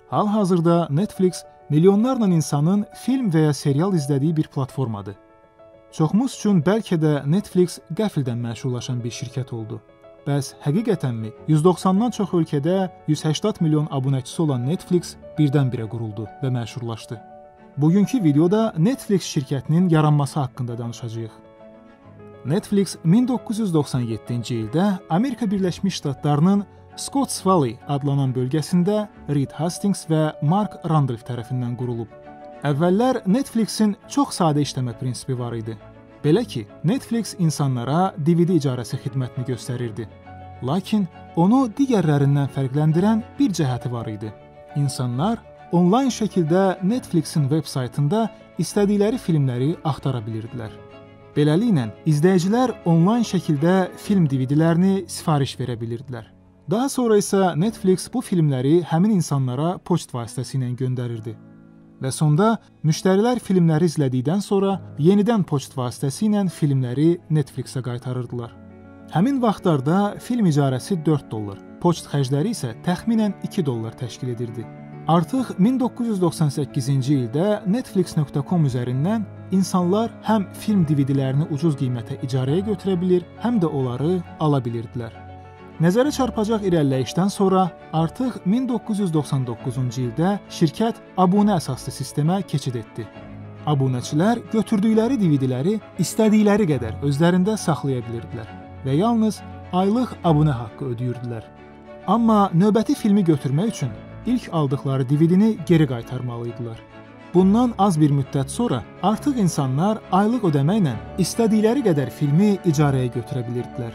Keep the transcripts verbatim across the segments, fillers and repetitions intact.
Hal-hazırda Netflix milyonlarla insanın film və ya serial izlədiyi bir platformadır. Çoxumuz üçün bəlkə də Netflix qəfildən məşhurlaşan bir şirkət oldu. Bəs həqiqətənmi yüz doxsandan çox ölkədə yüz səksən milyon abunəçisi olan Netflix birdən-birə quruldu və məşhurlaşdı? Bugünkü videoda Netflix şirkətinin yaranması haqqında danışacağıq. Netflix min doqquz yüz doxsan yeddinci ildə Amerika Birləşmiş Ştatlarının Scotts Valley adlanan bölgəsində Reed Hastings və Mark Randolph tərəfindən qurulub. Əvvəllər Netflixin çox sadə işləmə prinsipi var idi. Belə ki, Netflix insanlara D V D icarəsi xidmətini göstərirdi. Lakin onu digərlərindən fərqləndirən bir cəhəti var idi. İnsanlar onlayn şəkildə Netflixin veb-saytında istədikləri filmləri axtara bilirdilər. Beləliklə, izləyicilər onlayn şəkildə film D V D-lərini sifariş verə bilirdilər. Daha sonra isə Netflix bu filmləri həmin insanlara poçt vasitəsilə göndərirdi. Və sonda müştərilər filmləri izlədikdən sonra yenidən poçt vasitəsilə filmləri Netflixə qaytarırdılar. Həmin vaxtlarda film icarəsi dörd dollar, poçt xərcləri isə təxminən iki dollar təşkil edirdi. Artıq min doqquz yüz doxsan səkkizinci ildə Netflix nöqtə com üzərindən insanlar həm film D V D-lərini ucuz qiymətə icarəyə götürə bilir, həm də onları ala bilirdilər. Nəzərə çarpacaq irəliləyişdən sonra artıq min doqquz yüz doxsan doqquzuncu ildə şirkət abunə əsaslı sistemə keçid etdi. Abunəçilər götürdükləri D V D-ləri istədikləri qədər özlərində saxlaya bilirdilər və yalnız aylıq abunə haqqı ödəyirdilər. Amma növbəti filmi götürmək üçün ilk aldıqları D V D-ni geri qaytarmalıydılar. Bundan az bir müddət sonra artıq insanlar aylıq ödəməklə istədikləri qədər filmi icarəyə götürə bilirdilər.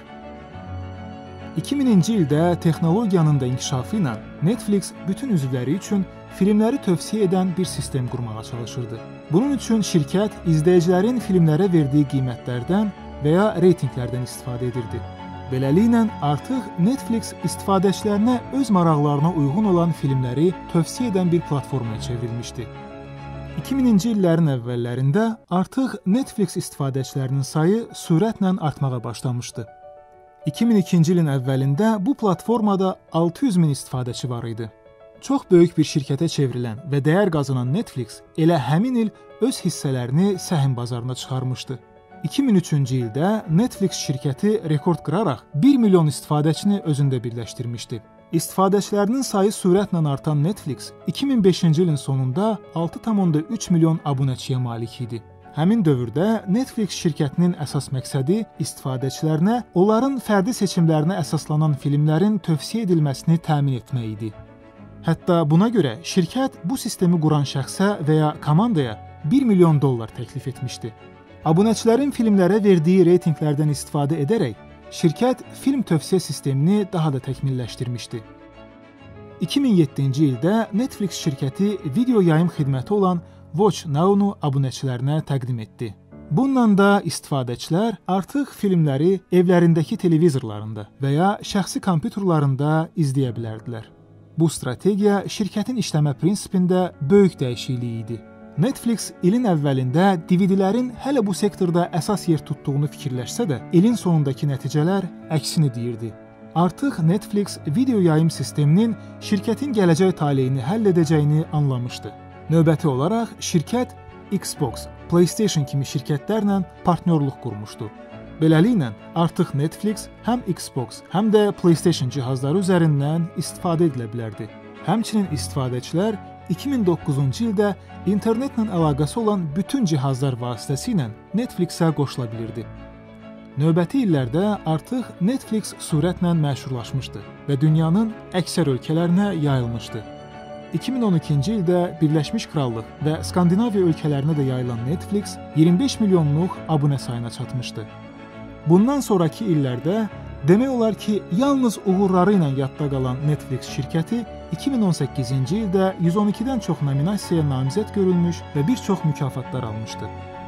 iki mininci ildə texnologiyanın da inkişafı ilə Netflix bütün üzvləri üçün filmləri tövsiyə edən bir sistem qurmağa çalışırdı. Bunun üçün şirkət izləyicilərin filmlərə verdiyi qiymətlərdən və ya reytinqlərdən istifadə edirdi. Beləliklə, artıq Netflix istifadəçilərinə öz maraqlarına uyğun olan filmləri tövsiyə edən bir platformaya çevrilmişdi. iki mininci illərin əvvəllərində artıq Netflix istifadəçilərinin sayı sürətlə artmağa başlamışdı. iki min ikinci ilin əvvəlində bu platformada altı yüz min istifadəçi var idi. Çox böyük bir şirkətə çevrilən və dəyər qazanan Netflix elə həmin il öz hissələrini səhm bazarına çıxarmışdı. iki min üçüncü ildə Netflix şirkəti rekord qıraraq bir milyon istifadəçini özündə birləşdirmişdi. İstifadəçilərinin sayı sürətlə artan Netflix iki min beşinci ilin sonunda altı tam üç milyon abunəçiyə malik idi. Həmin dövrdə Netflix şirkətinin əsas məqsədi istifadəçilərinə onların fərdi seçimlərinə əsaslanan filmlərin tövsiyə edilməsini təmin etmək idi. Hətta buna görə şirkət bu sistemi quran şəxsə və ya komandaya bir milyon dollar təklif etmişdi. Abunəçilərin filmlərə verdiyi reytinqlərdən istifadə edərək şirkət film tövsiyə sistemini daha da təkmilləşdirmişdi. iki min yeddinci ildə Netflix şirkəti video yayım xidməti olan Watch Now-nu abunəçilərinə təqdim etdi. Bununla da istifadəçilər artıq filmləri evlərindəki televizorlarında və ya şəxsi kompüterlərində izləyə bilərdilər. Bu strategiya şirkətin işləmə prinsipində böyük dəyişiklik idi. Netflix ilin əvvəlində D V D-lərin hələ bu sektorda əsas yer tutduğunu fikirləşsə də, ilin sonundakı nəticələr əksini deyirdi. Artıq Netflix video yayım sisteminin şirkətin gələcək taleyini həll edəcəyini anlamışdı. Növbəti olaraq şirkət Xbox, PlayStation kimi şirkətlərlə partnyorluq qurmuşdu. Beləliklə, artıq Netflix həm Xbox, həm də PlayStation cihazları üzərindən istifadə edilə bilərdi. Həmçinin istifadəçilər iki min doqquzuncu ildə internetlə əlaqəsi olan bütün cihazlar vasitəsilə Netflixə qoşula bilirdi. Növbəti illərdə artıq Netflix sürətlə məşhurlaşmışdı və dünyanın əksər ölkələrinə yayılmışdı. iki min on ikinci ildə Birləşmiş Krallıq və Skandinaviya ölkələrinə də yayılan Netflix iyirmi beş milyonluq abunə sayına çatmışdı. Bundan sonraki illərdə demək olar ki, yalnız uğurları ilə yadda qalan Netflix şirkəti iki min on səkkizinci ildə yüz on ikidən çox nominasiyaya namizəd görülmüş və bir çox mükafatlar almışdı.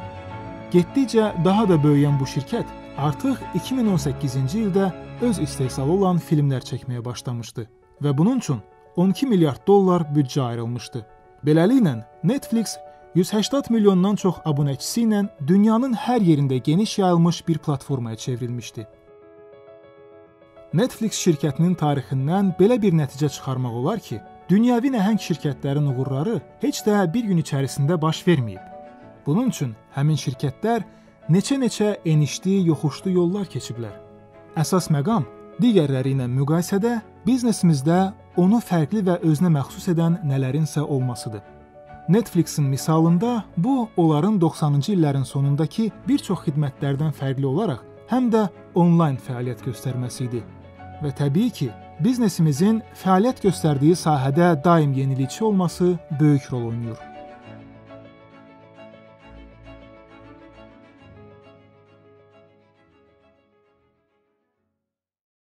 Getdikcə daha da böyüyən bu şirkət artıq iki min on səkkizinci ildə öz istehsalı olan filmlər çəkməyə başlamışdı və bunun üçün on iki milyard dollar büdcə ayrılmışdı. Beləliklə, Netflix yüz səksən milyondan çox abunəçisi ilə dünyanın hər yerində geniş yayılmış bir platformaya çevrilmişdi. Netflix şirkətinin tarixindən belə bir nəticə çıxarmaq olar ki, dünyəvi nəhəng şirkətlərin uğurları heç də bir gün içərisində baş verməyib. Bunun üçün həmin şirkətlər neçə-neçə enişli, yoxuşlu yollar keçiblər. Əsas məqam digərləri ilə müqayisədə biznesimizdə onu fərqli və özünə məxsus edən nələrinsə olmasıdır. Netflixin misalında bu, onların doxsanıncı illərin sonundakı bir çox xidmətlərdən fərqli olaraq həm də onlayn fəaliyyət göstərməsi idi. Və təbii ki, biznesimizin fəaliyyət göstərdiyi sahədə daim yenilikçi olması böyük rol oynayır.